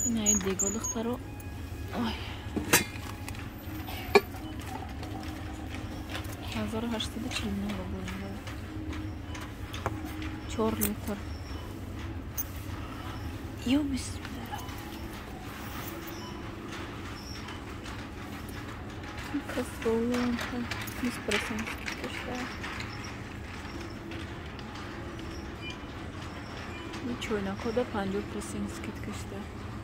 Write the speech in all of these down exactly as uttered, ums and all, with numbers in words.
نه دیگه دخترو آی هزار و هشتصد و چهل و نه روبل میده. چهار لیتر یو بسم الله. کسبولون نیست برسیم کشته چوی نکوده پنجاه پرسنت سکت کشته.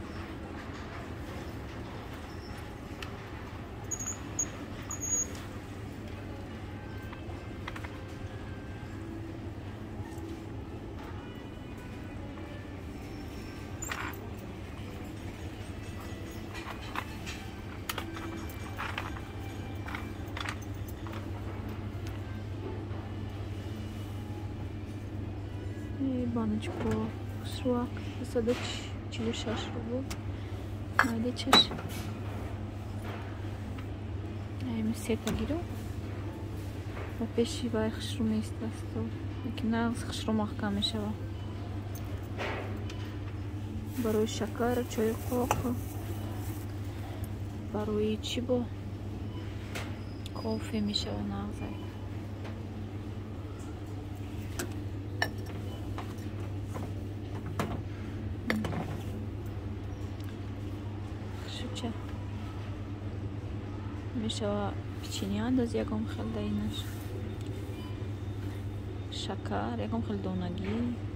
Баночку швак садок чили шашрубу найди чеш эми сета гиру ва пеши вай хшрум истасто ки нағз хшрум маҳкам мешава барои шакар чои қоқ барои чӣ бо кофе мешава нағзай. میشه پیچینی انداز یکم خیلی داینش شکر یکم خیلی دونگی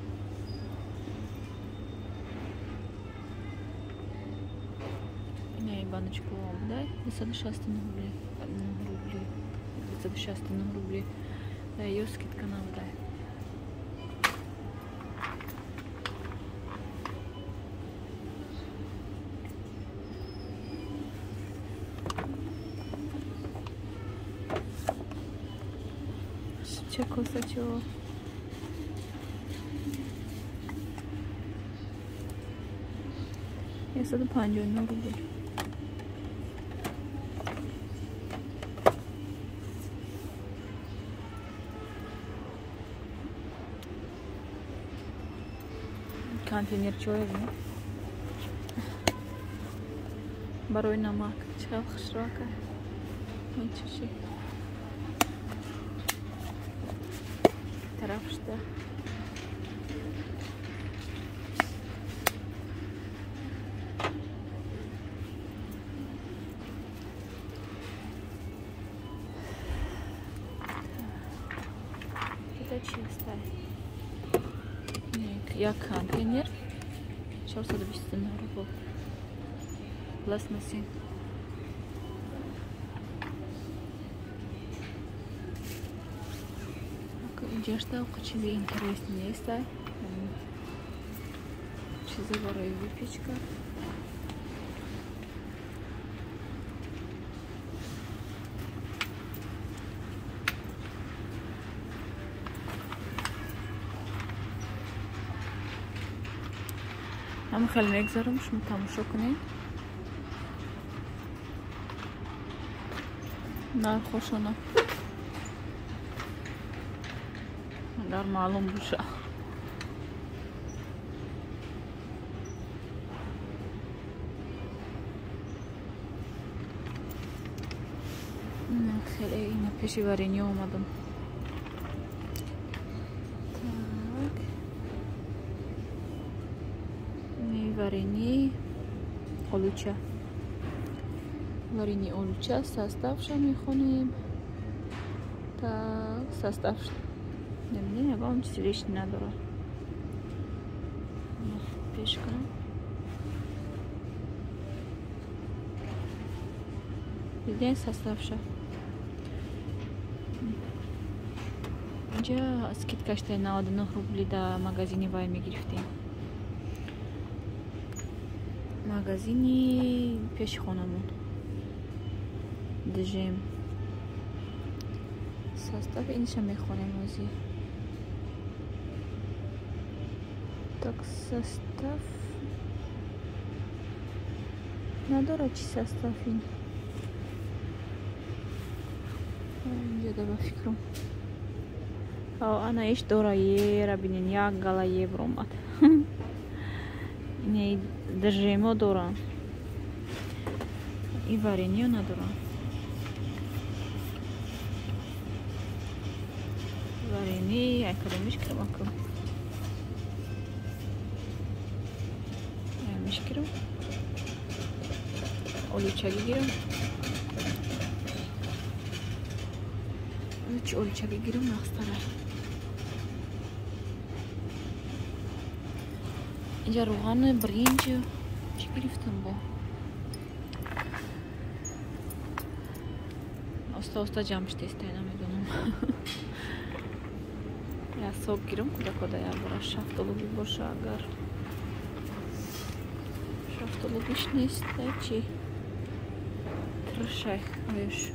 اینه بانچکو آمده دویست و شصت و نه روبلی دویست و شصت و نه روبلی یو سکت کنم ده چه کوسه چه یه صد و پنجاه و نه روبل کانتینر چوه بینه برای نمک چه خوش را که این چوشی طرف شده это чисто я контейнер чорсад و بیست و نه روبل пластмасин Дешта чизи интереснее есть, чизи барой выпечка. اما خلينا نگذارم شما تماشا کنین. نه خوشانه در معلوم بشه خیلی اینا پیشی وارینی اومدم так می варенье олуча варенье олуча составша میخونیم так составш نمیدونم نگاه هم چیزی ریش نداره پیش کنم دیدین составша اینجا скидка شده نود و نه روبلی در магазини وای میگرفتیم магазини پیش خونمون دژیم состав اینشا میخونیم وزی так состав نداره چی состав این اینجا دا با فکرم او انا ایش داره یه را بینین یک گلا یه برومد не држемо дорам. И варенье надорам. Варенье, айкада мишкирам акам. Ай мишкирам. Олучаги гирам. Олуч олучаги гирам нахстарай. اینجا روغن برنج چی گرفتم با استا استا جمعش تسته نمیدونم یا صبح گیرم کدا کدا یا برای شفتالوگی باشه اگر شفتالوگیش نیست چی ترشای آیش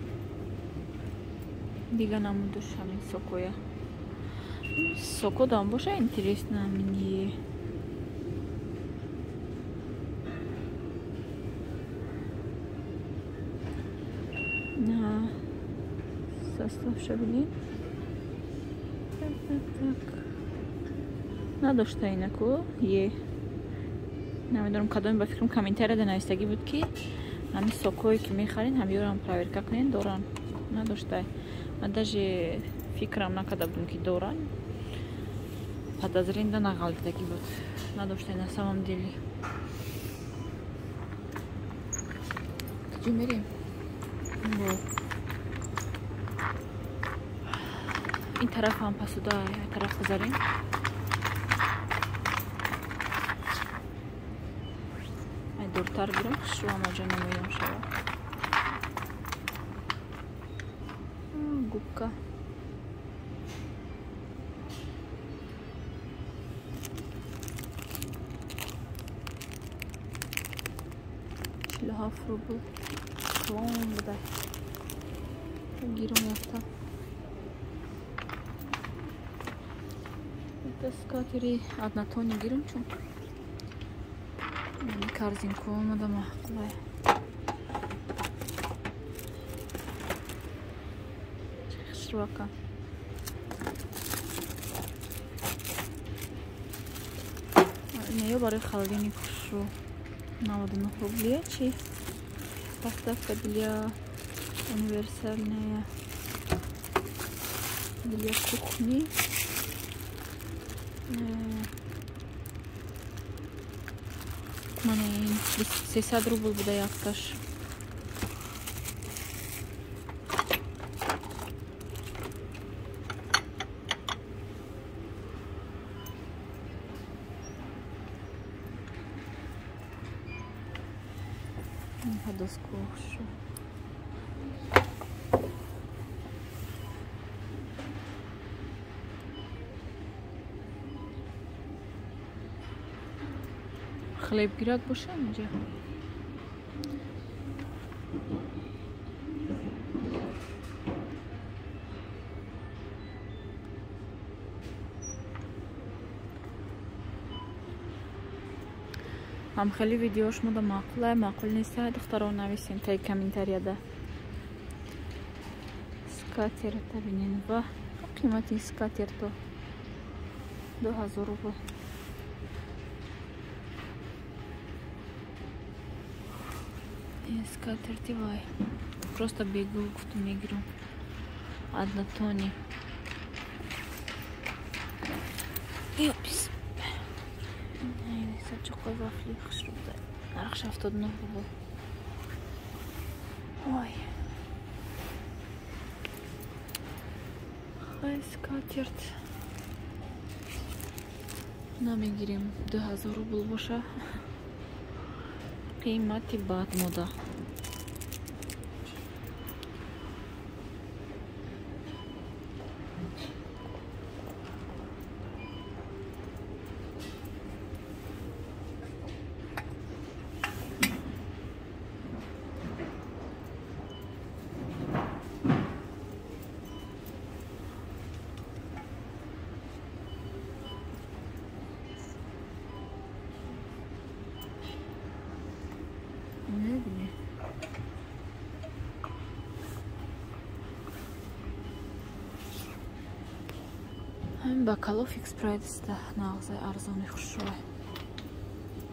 دیگه نمودش همین سوکویا سوکو دام باشه اینترست نمینیه на состав шабини. Так, так, так. Надо что инако е. نمیدونم کدوم با فکرم کامنتر نوشتگی بود که همین سوکویی که میخرین همیورم проверка کنین دوران نداشته. من даже فکرم نکرده بودم که دوران подозрение нагалдagi بود نداشته на самом деле. کجا میریم؟ این طرف هم پسودا این طرف بذاریم این دورتر برم شو هم آجا نمویم شو گوبکا چلو هاف روبل توان بده گیرم یافته скатери однотонный гирим чун корзинку надо махкулай швака не бари холодильник шу наводно рублей чи поставка для универсальная для кухни мане сесад рубл буде якташ подоску шу хлеб гирак боша инҷа ҳам хеле видеош мода маъқулай маъқул неста духтаро нависем таи комментарияда скатерта бинен ва қимати скатерто ду ҳазор рубл скатерти вай просто бегу гуфту мегирам однотонный ёпис сачоқой вафли хушрубда нарх шафтод нӯҳ рубл ой хай скатерть намегирем ду ҳазор рубл боша қимати бад мода бакалов фикс прайс да нағзай арзони хушрой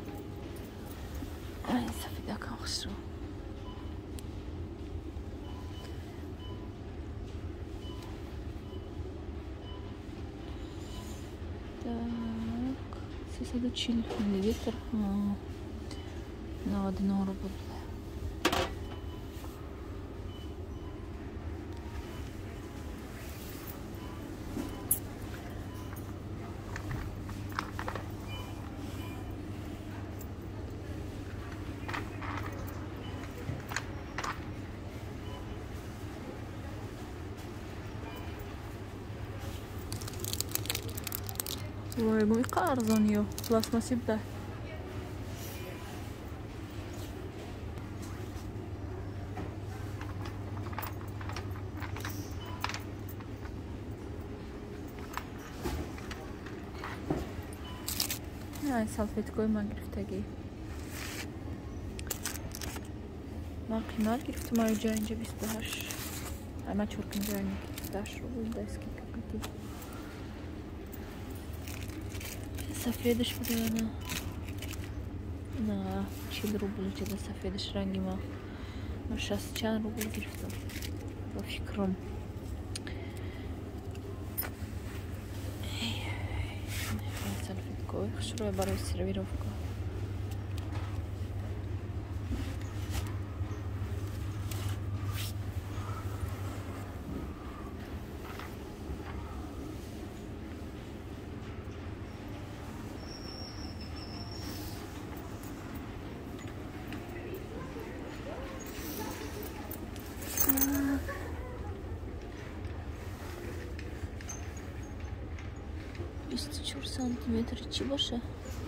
این سفیده کن خوش رو سیصد و چهل میلی لیتر نود و نه روبل. وای بوی ارزانیه پلاستماسی بده. نه سالفیتکوی من گرفتگی من قیمت گرفتم اینجا اینجا بیست و هشت اما چرک اینجا بیست و هشت رو بود دست که کتی سفیدش بوده یا نه نه چهل روبل چه سفیدش رنگی ما من شصت چند روبل گرفتم با فکرم سالفیتکوی خوش روی برای سرویروفکا بیست و چهار سانتی متر چی باشه؟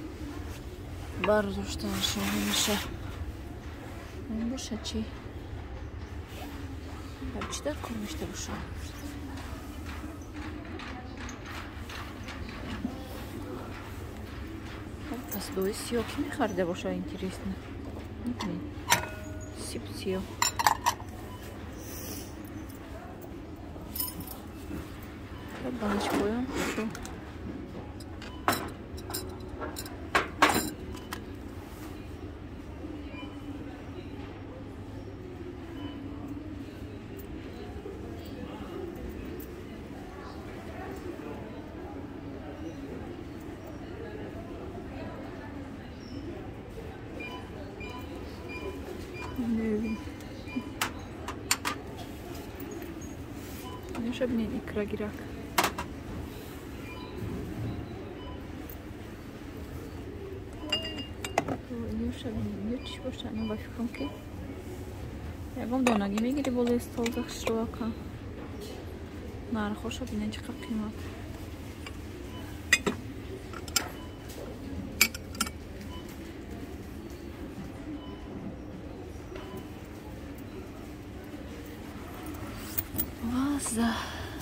برداشتن شما میشه این باشه چی؟ باید چی در کار میشته باشه؟ پس دوی سیاه کی میخرده باشه این تریست نه؟ میدونی؟ سیب سیاه بانش کویم شو نشه بینید اکرا گیرک نشه بینید چی باشه انا با فکرم که یکم دونگی میگیری بالا استال دخش رو کن نار خوش بینید چقدر قیمت ваза.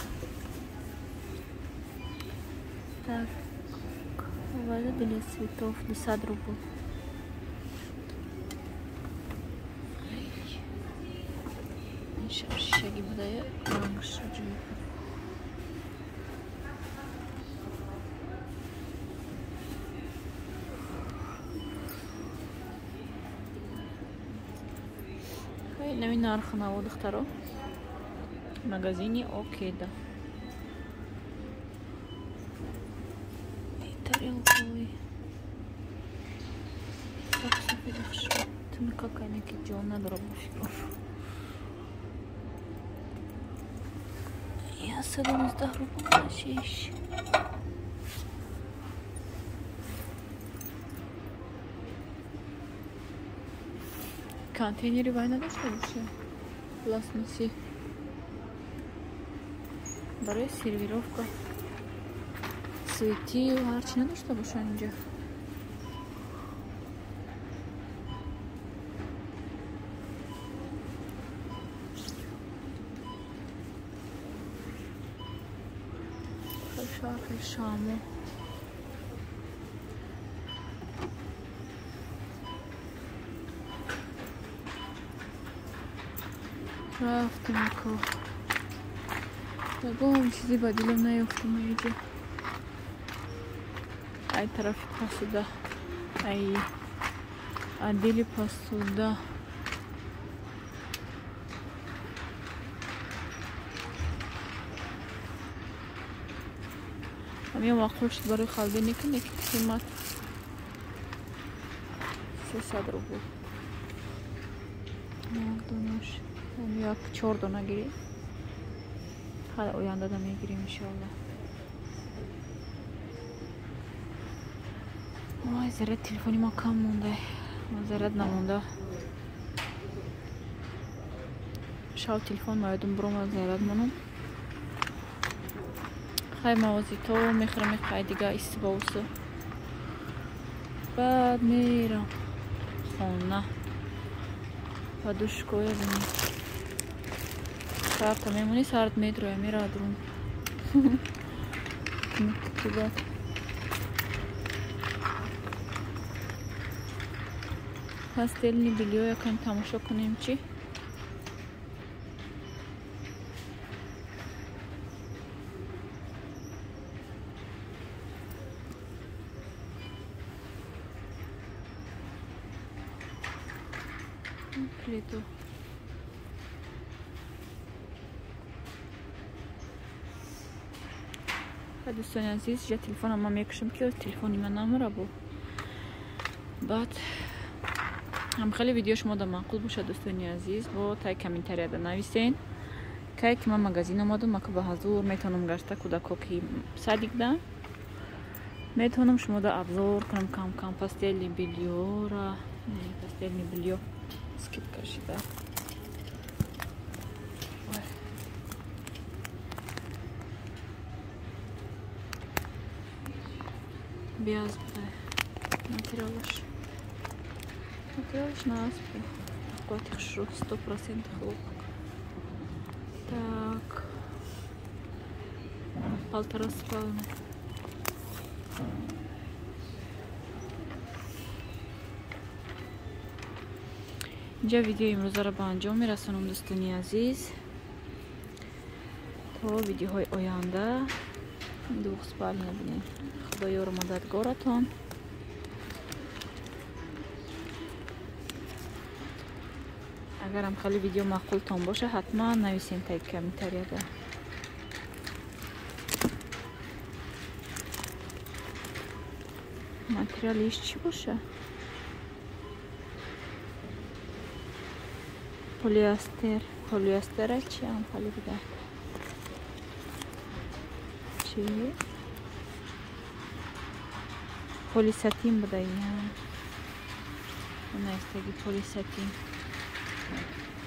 Так, ваза для цветов, пятьдесят рублей. Şişegi buraya koymuş çocuğu. Новый нарх на воду второй. В магазине окей, да. И тарелку. Так себе хорошо. Ты мне какая-нибудь идёт на дробовку. Я садом с дорогу носишь. Контейнеры война дошла вообще. Пластмасси. برای سرویروفکا سویتی و هرچی نداشته باشن اینجا شرق شامو رفتم که بگم چیزی بدیلم نیفتم اینجا ای طرف پسوده ای عدل پاسوده همین معقول شد برای خالده نکنه که قیمت سیصد رو بود. یک دونش یک چهار دونه گیریم. حالا آینده دا میگیریم انشاءالله. وای ذره تلفنی ما کم مونده، ذره نمونده. شاو تلفن ما یادم برام از ذره مونم. خیلی موازی تو میخرم خیلی دیگه استباوسه. بعد میرم خونه و دوش کوی بینیم. سرد میمونی سرد میدروی میره درون. میتونه پاستل نی بیلیو یکم تماشا کنیم چی؟ پلیتو دوستان عزیز جا تلفن ما میکشم که تلفنی من نمره بود. بعد هم خیلی ویدیو شما دا معقول باشه دوستانی عزیز با تای کامنتاری دا نویسین که که من مگزین آمدم ما که به حضور میتونم گشته کودکو که صدیق ده میتونم شما دا ابزار کنم کم کم پاستیل بیلیو را پاستیل بیلیو سکیپ کشیده بیاز بده ماتریالش ماتریالش ناز بده قوتیخش رو сто процентов خوب. Так полтора спальни. اینجا ویدیو امروز را به انجام میرسونم دوستانی عزیز تا ویدیوهای آینده دو спальня ببینید. خدایا مددگارتان. اگر هم خیلی ویدیو معقول تان باشه حتما نویسین تای کامنتاری ده. ماتریالش چی باشه؟ پلیاستر. پلیاستر چی هم خیلی بده چی؟ پلیستین بده این هم اون ایستگی پلیستین